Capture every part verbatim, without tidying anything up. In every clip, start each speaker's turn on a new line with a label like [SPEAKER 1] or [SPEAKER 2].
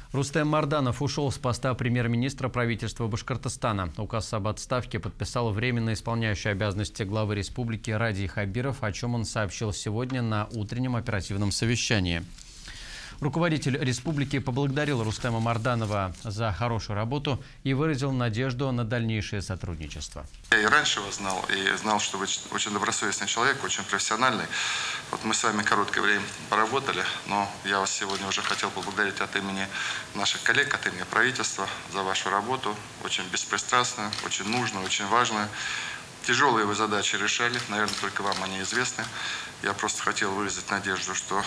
[SPEAKER 1] Рустем Марданов ушел с поста премьер-министра правительства Башкортостана. Указ об отставке подписал временно исполняющий обязанности главы республики Ради Хабиров, о чем он сообщил сегодня на утреннем оперативном совещании. Руководитель республики поблагодарил Рустема Марданова за хорошую работу и выразил надежду на дальнейшее сотрудничество.
[SPEAKER 2] Я и раньше его знал, и знал, что вы очень добросовестный человек, очень профессиональный. Вот мы с вами короткое время поработали, но я вас сегодня уже хотел поблагодарить от имени наших коллег, от имени правительства за вашу работу. Очень беспристрастную, очень нужную, очень важную. Тяжелые вы задачи решали, наверное, только вам они известны. Я просто хотел выразить надежду, что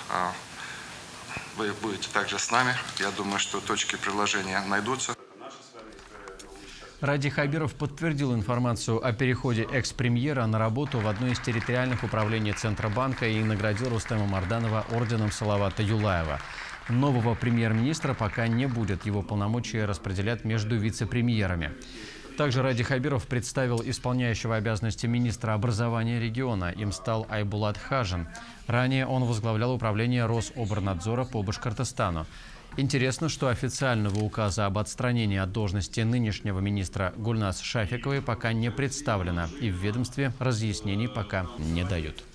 [SPEAKER 2] вы будете также с нами. Я думаю, что точки приложения найдутся.
[SPEAKER 1] Ради Хабиров подтвердил информацию о переходе экс-премьера на работу в одно из территориальных управлений Центробанка и наградил Рустема Марданова орденом Салавата Юлаева. Нового премьер-министра пока не будет. Его полномочия распределят между вице-премьерами. Также Ради Хабиров представил исполняющего обязанности министра образования региона. Им стал Айбулат Хажин. Ранее он возглавлял управление Рособорнадзора по Башкортостану. Интересно, что официального указа об отстранении от должности нынешнего министра Гульназ Шафиковой пока не представлено, и в ведомстве разъяснений пока не дают.